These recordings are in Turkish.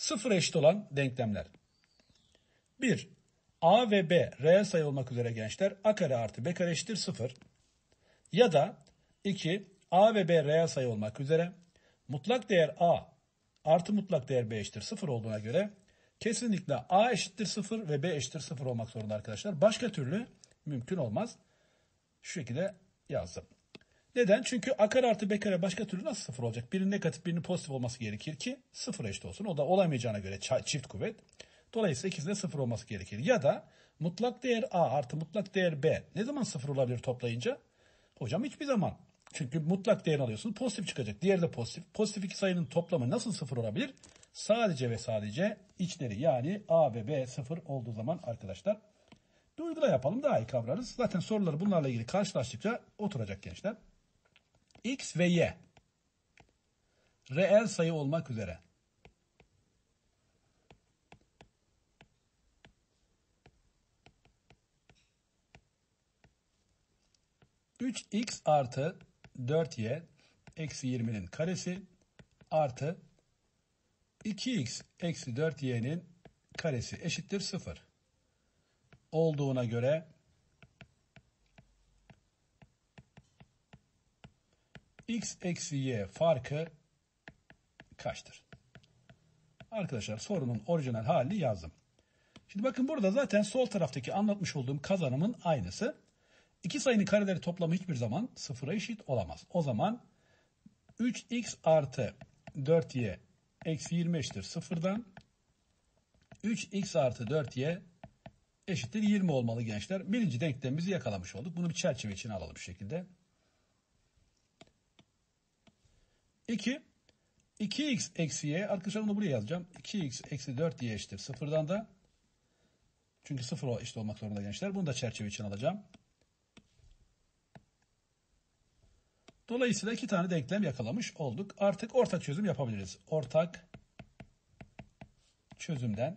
Sıfıra eşit olan denklemler. 1. A ve B reel sayı olmak üzere gençler a kare artı b kare eşittir 0. Ya da 2. A ve B reel sayı olmak üzere mutlak değer a artı mutlak değer b eşittir 0 olduğuna göre kesinlikle a eşittir 0 ve b eşittir 0 olmak zorunda arkadaşlar. Başka türlü mümkün olmaz. Şu şekilde yazdım. Neden? Çünkü a kare artı b kare başka türlü nasıl 0 olacak? Birinin negatif birinin pozitif olması gerekir ki 0'a eşit olsun. O da olamayacağına göre çift kuvvet. Dolayısıyla ikisinin de 0 olması gerekir. Ya da mutlak değer a artı mutlak değer b ne zaman 0 olabilir toplayınca? Hocam hiçbir zaman. Çünkü mutlak değerini alıyorsun pozitif çıkacak. Diğeri de pozitif. Pozitif iki sayının toplamı nasıl 0 olabilir? Sadece ve sadece içleri yani a ve b 0 olduğu zaman arkadaşlar. Bir uygula yapalım daha iyi kavrarız. Zaten soruları bunlarla ilgili karşılaştıkça oturacak gençler. X ve Y reel sayı olmak üzere 3x artı 4y eksi 20'nin karesi artı 2x eksi 4y'nin karesi eşittir 0 olduğuna göre x eksi y farkı kaçtır? Arkadaşlar sorunun orijinal halini yazdım. Şimdi bakın burada zaten sol taraftaki anlatmış olduğum kazanımın aynısı. İki sayının kareleri toplamı hiçbir zaman 0'a eşit olamaz. O zaman 3x artı 4y eksi 20 eşittir 0'dan 3x artı 4y eşittir 20 olmalı gençler. Birinci denklemimizi yakalamış olduk. Bunu bir çerçeve içine alalım şu şekilde. 2. 2x eksi y. Arkadaşlar onu buraya yazacağım. 2x eksi 4y eşittir 0'dan da. Çünkü 0 eşit olmak zorunda gençler. Bunu da çerçeve içine alacağım. Dolayısıyla iki tane denklem yakalamış olduk. Artık ortak çözüm yapabiliriz. Ortak çözümden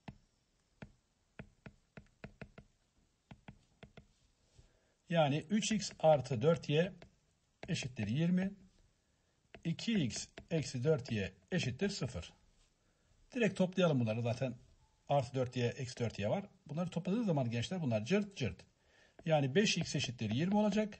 yani 3x artı 4y eşittir 20. 2x eksi 4y eşittir 0. Direkt toplayalım bunları. Zaten artı 4y eksi 4y var. Bunları topladığınız zaman gençler bunlar cırt cırt. Yani 5x eşittir 20 olacak.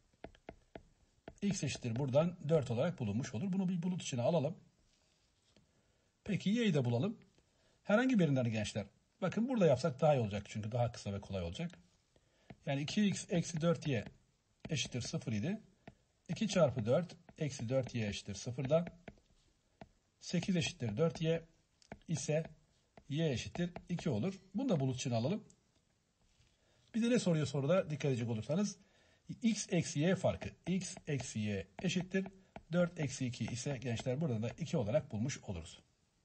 X eşittir buradan 4 olarak bulunmuş olur. Bunu bir bulut içine alalım. Peki y'yi de bulalım. Herhangi birinden gençler. Bakın burada yapsak daha iyi olacak. Çünkü daha kısa ve kolay olacak. Yani 2x eksi 4y eşittir 0 idi. 2 çarpı 4 eksi 4y eşittir 0'dan. 8 eşittir 4y ise y eşittir 2 olur. Bunu da bulut içine alalım. Bize ne soruyor soruda dikkat edecek olursanız. X eksi y farkı. X eksi y eşittir 4 eksi 2 ise gençler burada da 2 olarak bulmuş oluruz.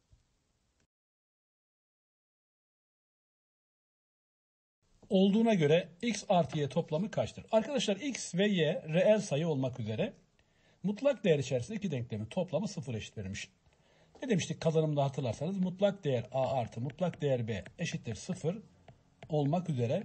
Olduğuna göre x artı y toplamı kaçtır? Arkadaşlar x ve y reel sayı olmak üzere mutlak değer içerisinde iki denklemin toplamı 0 eşit verilmiş. Ne demiştik kazanımda hatırlarsanız mutlak değer a artı mutlak değer b eşittir 0 olmak üzere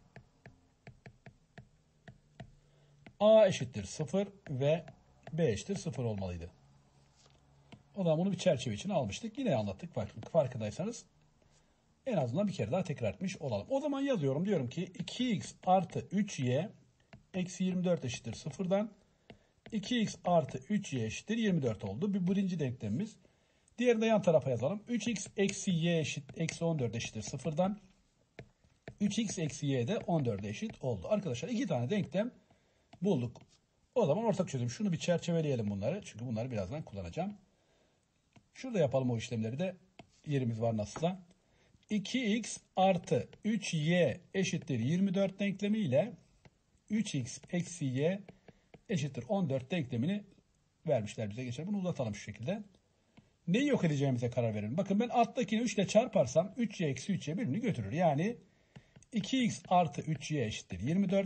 a eşittir 0 ve b eşittir 0 olmalıydı. O zaman bunu bir çerçeve içine almıştık. Yine anlattık farkındaysanız. En azından bir kere daha tekrar etmiş olalım. O zaman yazıyorum. Diyorum ki 2x artı 3y eksi 24 eşittir 0'dan 2x artı 3y eşittir 24 oldu. Bir birinci denklemimiz. Diğerini de yan tarafa yazalım. 3x eksi y eksi 14 eşittir 0'dan 3x eksi y de 14'e eşit oldu. Arkadaşlar iki tane denklem bulduk. O zaman ortak çözüm. Şunu bir çerçeveleyelim bunları. Çünkü bunları birazdan kullanacağım. Şurada yapalım o işlemleri de. Yerimiz var nasılsa. 2x artı 3y eşittir 24 denklemi ile 3x eksi y eşittir 14 denklemini vermişler bize. Geçer. Bunu uzatalım şu şekilde. Neyi yok edeceğimize karar verelim. Bakın ben alttakini 3 ile çarparsam 3y eksi 3y birbirini götürür. Yani 2x artı 3y eşittir 24.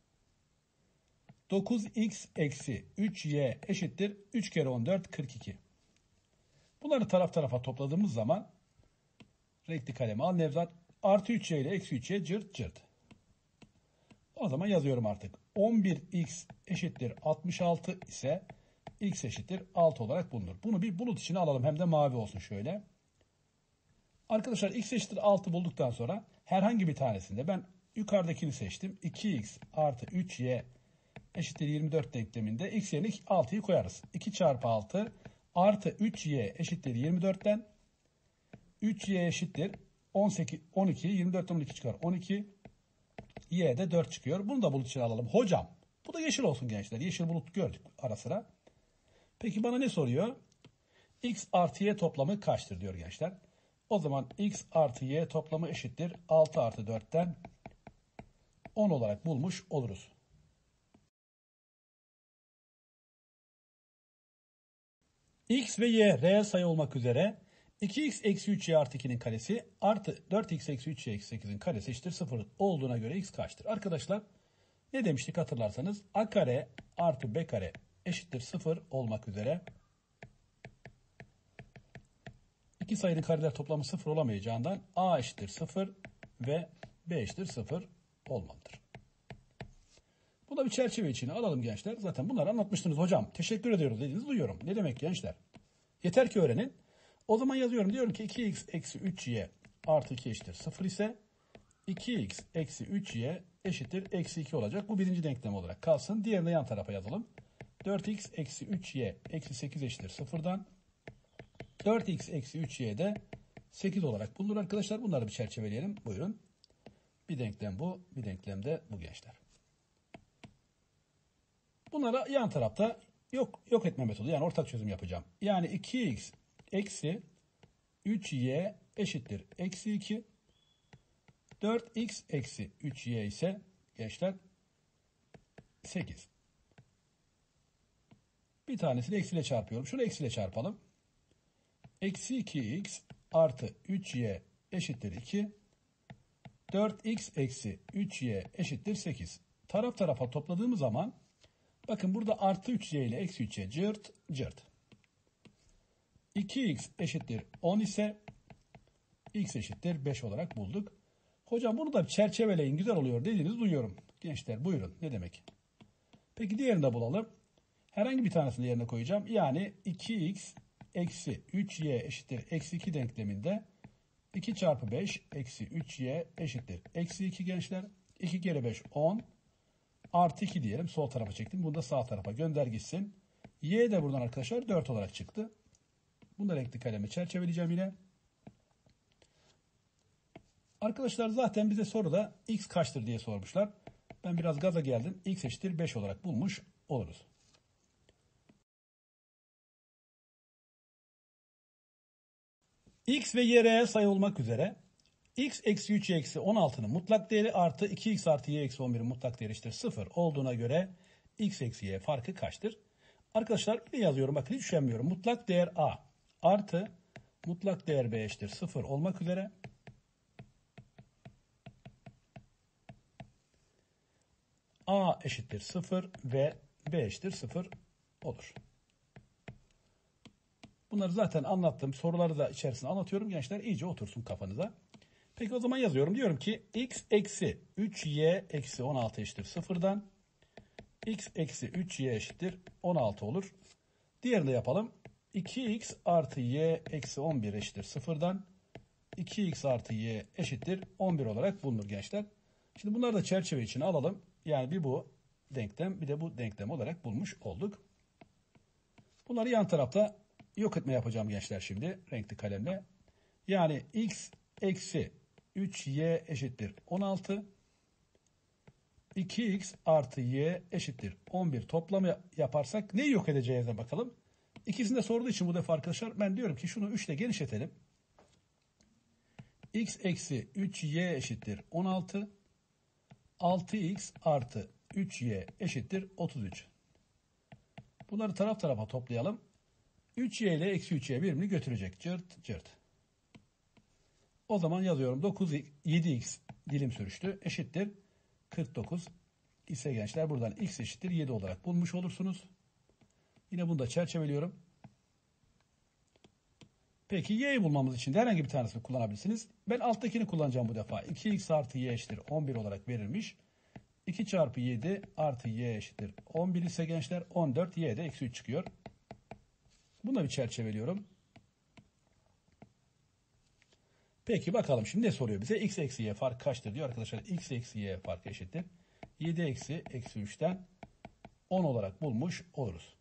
9x eksi 3y eşittir 3 kere 14 42. Bunları taraf tarafa topladığımız zaman renkli kalemi al Nevzat. Artı 3y ile eksi 3y cırt cırt. O zaman yazıyorum artık. 11x eşittir 66 ise x eşittir 6 olarak bulunur. Bunu bir bulut içine alalım. Hem de mavi olsun şöyle. Arkadaşlar x eşittir 6 bulduktan sonra herhangi bir tanesinde ben yukarıdakini seçtim. 2x artı 3y eşittir 24 denkleminde x yerine 6'yı koyarız. 2 çarpı 6 artı 3y eşittir 24'ten 3y eşittir 18, 12, 24'ten 12 çıkar 12, y de 4 çıkıyor. Bunu da bulut için alalım. Hocam bu da yeşil olsun gençler. Yeşil bulut gördük ara sıra. Peki bana ne soruyor? X artı y toplamı kaçtır diyor gençler. O zaman x artı y toplamı eşittir 6 artı 4'ten 10 olarak bulmuş oluruz. X ve y reel sayı olmak üzere 2x eksi 3y artı 2'nin karesi artı 4x eksi 3y eksi 8'in karesi eşittir 0 olduğuna göre x kaçtır? Arkadaşlar ne demiştik hatırlarsanız a kare artı b kare eşittir 0 olmak üzere iki sayının kareler toplamı 0 olamayacağından a eşittir 0 ve b eşittir 0 olmalıdır. Bu da bir çerçeve içine alalım gençler. Zaten bunları anlatmıştınız hocam. Teşekkür ediyoruz dediğinizi duyuyorum. Ne demek gençler? Yeter ki öğrenin. O zaman yazıyorum. Diyorum ki 2x eksi 3y artı 2 eşittir 0 ise 2x eksi 3y eşittir eksi 2 olacak. Bu birinci denklem olarak kalsın. Diğerini yan tarafa yazalım. 4x eksi 3y eksi 8 eşittir 0'dan 4x eksi 3y de 8 olarak bulunur arkadaşlar. Bunları bir çerçeveleyelim. Buyurun. Bir denklem bu. Bir denklem de bu gençler. Bunlara yan tarafta yok etme metodu yani ortak çözüm yapacağım. Yani 2x eksi 3y eşittir eksi 2. 4x eksi 3y ise gençler 8. Bir tanesini eksiyle çarpıyorum. Şunu eksiyle çarpalım. Eksi 2x artı 3y eşittir 2. 4x eksi 3y eşittir 8. Taraf tarafa topladığımız zaman bakın burada artı 3y ile eksi 3y cırt cırt. 2x eşittir 10 ise x eşittir 5 olarak bulduk. Hocam bunu da çerçeveleyin güzel oluyor dediğinizi duyuyorum. Gençler buyurun ne demek? Peki diğerini de bulalım. Herhangi bir tanesini yerine koyacağım. Yani 2x eksi 3y eşittir eksi 2 denkleminde 2 çarpı 5 eksi 3y eşittir eksi 2 gençler. 2 kere 5 10 artı 2 diyelim. Sol tarafa çektim. Bunu da sağ tarafa gönder gitsin. Y de buradan arkadaşlar 4 olarak çıktı. Bunu da renkli kalemle çerçeveleyeceğim yine. Arkadaşlar zaten bize soruda x kaçtır diye sormuşlar. Ben biraz gaza geldim. X eşittir 5 olarak bulmuş oluruz. X ve y reel sayı olmak üzere x eksi 3 eksi 16'nın mutlak değeri artı 2x artı y eksi 11'in mutlak değeri eşittir 0 olduğuna göre x eksi y farkı kaçtır? Arkadaşlar ne yazıyorum? Bakın hiç üşenmiyorum. Mutlak değer a artı mutlak değer b eşittir 0 olmak üzere a eşittir 0 ve b eşittir 0 olur. Bunları zaten anlattım. Soruları da içerisinde anlatıyorum. Gençler iyice otursun kafanıza. Peki o zaman yazıyorum. Diyorum ki x eksi 3y eksi 16 eşittir 0'dan x eksi 3y eşittir 16 olur. Diğerini de yapalım. 2x artı y eksi 11 eşittir 0'dan 2x artı y eşittir 11 olarak bulunur gençler. Şimdi bunları da çerçeve içine alalım. Yani bir bu denklem bir de bu denklem olarak bulmuş olduk. Bunları yan tarafta yok etme yapacağım gençler şimdi renkli kalemle. Yani x eksi 3y eşittir 16. 2x artı y eşittir 11 toplamı yaparsak neyi yok edeceğize bakalım. İkisini de sorduğu için bu defa arkadaşlar ben diyorum ki şunu 3 ile genişletelim. X eksi 3y eşittir 16. 6x artı 3y eşittir 33. Bunları taraf tarafa toplayalım. 3y ile eksi 3y birbirini götürecek. Cırt cırt. O zaman yazıyorum 7x dilim sürüştü eşittir 49 ise gençler buradan x eşittir 7 olarak bulmuş olursunuz. Yine bunu da çerçeveliyorum. Peki y'yi bulmamız için de herhangi bir tanesini kullanabilirsiniz. Ben alttakini kullanacağım bu defa. 2x artı y eşittir 11 olarak verilmiş. 2 çarpı 7 artı y eşittir 11 ise gençler 14 y de eksi 3 çıkıyor. Bunu da bir çerçeveliyorum. Peki bakalım şimdi ne soruyor bize? X eksi y farkı kaçtır diyor arkadaşlar. X eksi y farkı eşittir 7 eksi 3'ten 10 olarak bulmuş oluruz.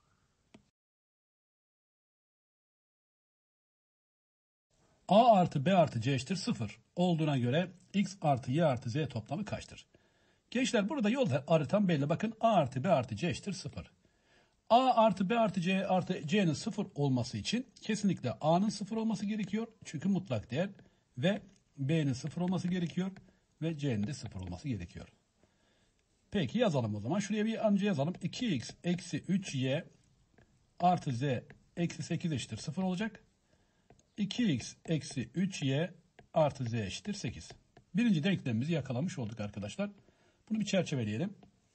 A artı B artı C eşittir 0 olduğuna göre X artı Y artı Z toplamı kaçtır? Gençler burada yol haritam belli. Bakın A artı B artı C eşittir 0. A artı B artı C artı C'nin 0 olması için kesinlikle A'nın 0 olması gerekiyor. Çünkü mutlak değer ve B'nin 0 olması gerekiyor ve C'nin de 0 olması gerekiyor. Peki yazalım o zaman. Şuraya bir önce yazalım. 2x eksi 3y artı z eksi 8 eşittir 0 olacak. 2x eksi 3y artı z eşittir 8. Birinci denklemimizi yakalamış olduk arkadaşlar. Bunu bir çerçeveleyelim.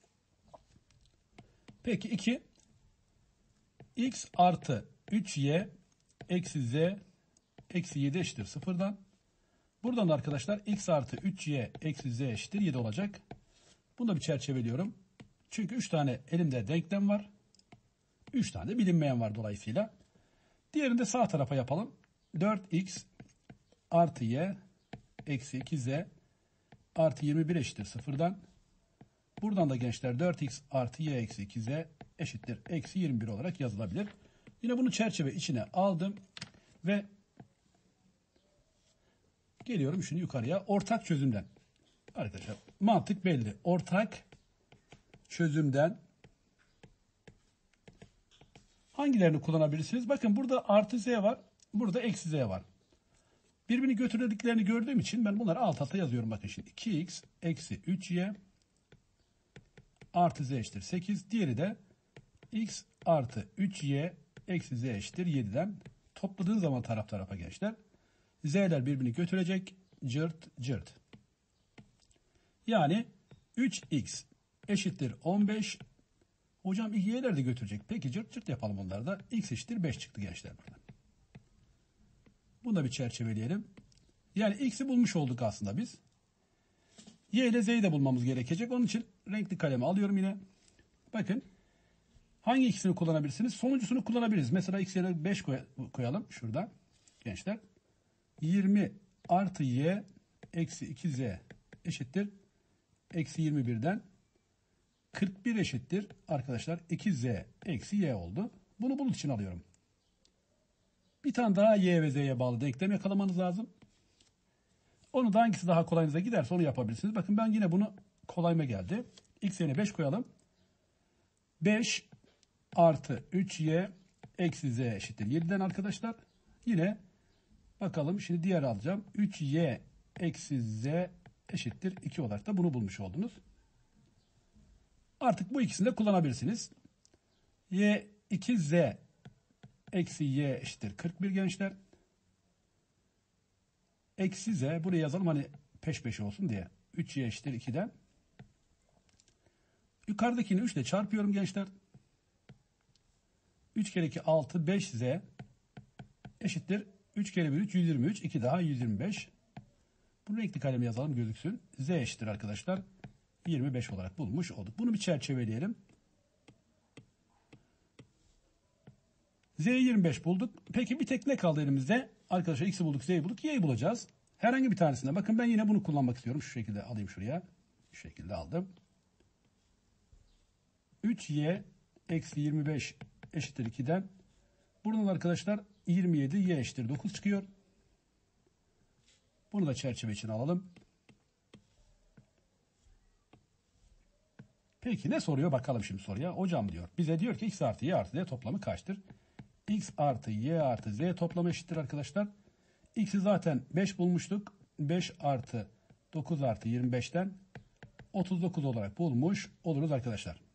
Peki 2 x artı 3y eksi z eksi 7 eşittir 0'dan. Buradan da arkadaşlar x artı 3y eksi z eşittir 7 olacak. Bunu da bir çerçeveliyorum. Çünkü 3 tane elimde denklem var. 3 tane de bilinmeyen var dolayısıyla. Diğerini de sağ tarafa yapalım. 4x artı y eksi 2z artı 21 eşittir 0'dan. Buradan da gençler 4x artı y eksi 2z eşittir eksi 21 olarak yazılabilir. Yine bunu çerçeve içine aldım ve geliyorum şimdi yukarıya ortak çözümden. Arkadaşlar mantık belli. Ortak çözümden hangilerini kullanabilirsiniz? Bakın burada artı z var. Burada eksi z var. Birbirini götürdüklerini gördüğüm için ben bunları alt alta yazıyorum. Bakın şimdi 2x eksi 3y artı z eşittir 8. Diğeri de x artı 3y eksi z eşittir 7'den. Topladığın zaman taraf tarafa gençler. Z'ler birbirini götürecek. Cırt cırt. Yani 3x eşittir 15. Hocam y'ler de götürecek. Peki cırt cırt yapalım onları da. X eşittir 5 çıktı gençler buradan. Bunu da bir çerçeveleyelim. Yani x'i bulmuş olduk aslında biz. Y ile z'yi de bulmamız gerekecek. Onun için renkli kalemi alıyorum yine. Bakın. Hangi ikisini kullanabilirsiniz? Sonuncusunu kullanabiliriz. Mesela x yerine 5 koyalım. Şurada. Gençler. 20 artı y eksi 2z eşittir. Eksi 21'den 41 eşittir. Arkadaşlar 2z eksi y oldu. Bunu bunun için alıyorum. Bir tane daha y ve z'ye bağlı denklem yakalamanız lazım. Onu da hangisi daha kolayınıza giderse onu yapabilirsiniz. Bakın ben yine bunu kolayıma geldi. X yerine 5 koyalım. 5 artı 3y eksi z eşittir 7'den arkadaşlar. Yine bakalım şimdi diğer alacağım. 3y eksi z eşittir 2 olarak da bunu bulmuş oldunuz. Artık bu ikisini de kullanabilirsiniz. Y 2z eksi y eşittir 41 gençler. Eksi z buraya yazalım hani peş peşe olsun diye. 3y eşittir 2'den. Yukarıdakini 3 ile çarpıyorum gençler. 3 kere 2 6 5z eşittir 3 kere 1 3 123 2 daha 125. Bunu renkli kalemi yazalım gözüksün. Z eşittir arkadaşlar 25 olarak bulmuş olduk. Bunu bir çerçeveleyelim. Z'yi 25 bulduk. Peki bir tek ne kaldı elimizde? Arkadaşlar x'i bulduk, z'yi bulduk, y'yi bulacağız. Herhangi bir tanesine. Bakın ben yine bunu kullanmak istiyorum. Şu şekilde alayım şuraya. Şu şekilde aldım. 3y eksi 25 eşittir 2'den. Buradan arkadaşlar 27 y eşittir 9 çıkıyor. Bunu da çerçeve için alalım. Peki ne soruyor? Bakalım şimdi soruya. Hocam diyor. Bize diyor ki x artı y artı z toplamı kaçtır? X artı y artı z toplamı eşittir arkadaşlar. X'i zaten 5 bulmuştuk. 5 artı 9 artı 25'ten 39 olarak bulmuş oluruz arkadaşlar.